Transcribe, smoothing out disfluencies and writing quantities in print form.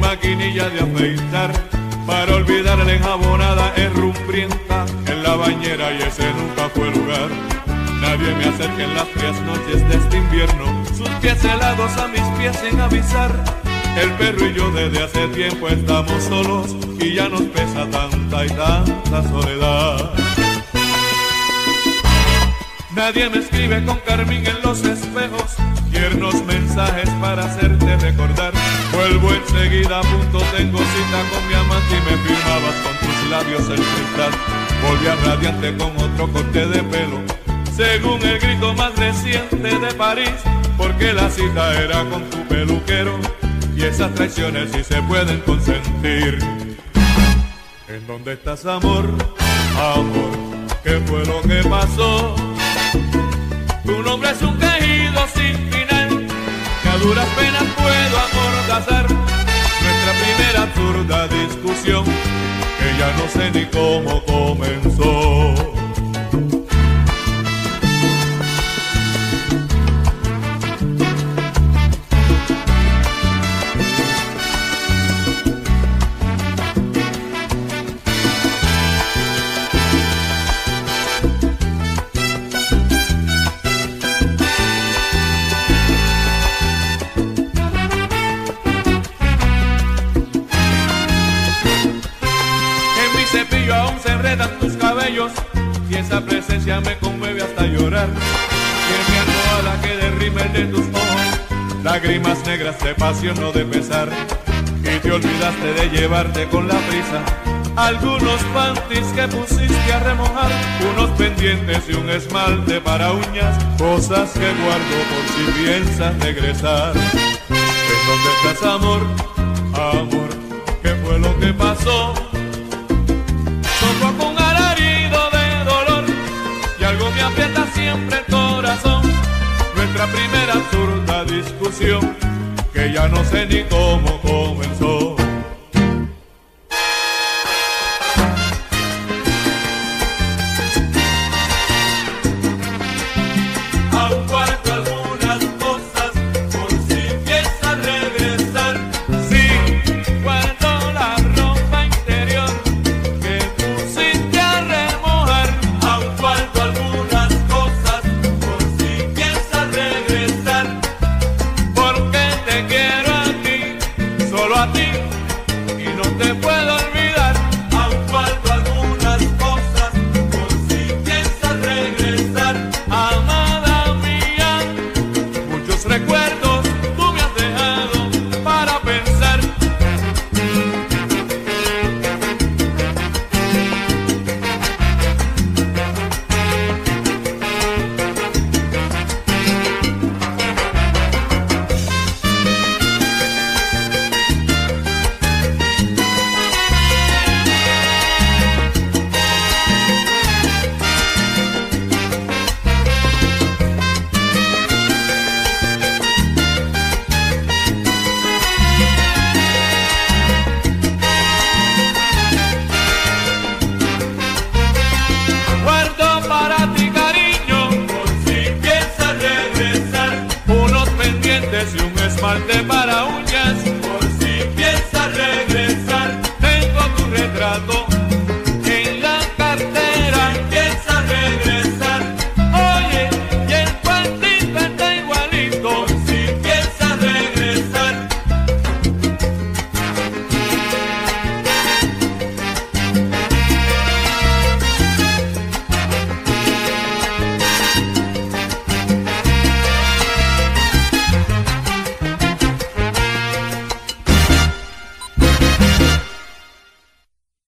maquinilla de afeitar, para olvidar la enjabonada herrumprienta en la bañera, y ese nunca fue el lugar. Nadie me acerca en las frías noches de este invierno, sus pies helados a mis pies sin avisar. El perro y yo desde hace tiempo estamos solos, y ya nos pesa tanta y tanta soledad. Nadie me escribe con carmín en los espejos, tiernos mensajes para hacerte recordar. Vuelvo enseguida, a punto tengo cita con mi amante, y me firmabas con tus labios el cristal. Volvías radiante con otro corte de pelo, según el grito más reciente de París, porque la cita era con tu peluquero, y esas traiciones sí se pueden consentir. ¿En dónde estás, amor? Amor, ¿qué fue lo que pasó? Tu nombre es un quejido sin final, que a duras penas puedo amordazar. Nuestra primera absurda discusión, que ya no sé ni cómo comenzó. Cepillo aún se enredan tus cabellos, y esa presencia me conmueve hasta llorar. Y en mi almohada que derrime el de tus ojos, lágrimas negras de pasión o de pesar. Y te olvidaste de llevarte con la prisa algunos panties que pusiste a remojar, unos pendientes y un esmalte para uñas, cosas que guardo por si piensas regresar. ¿En dónde estás, amor? Amor, ¿qué fue lo que pasó? Con un alarido de dolor, y algo me aprieta siempre el corazón. Nuestra primera absurda discusión, que ya no sé ni cómo comenzó. Aún guardo algunas cosas por si piensas regresar. Sí, guardo la ropa interior que pusiste a remojar. Aún guardo algunas cosas por si piensas regresar, porque te quiero a ti, solo a ti, y no te puedo olvidar. Aún guardo algunas cosas por si piensas regresar, amada mía. Muchos recuerdos tú me has dejado para pensar. Guardo para ti, cariño, por si piensas regresar, unos pendientes y un esmalte para uñas,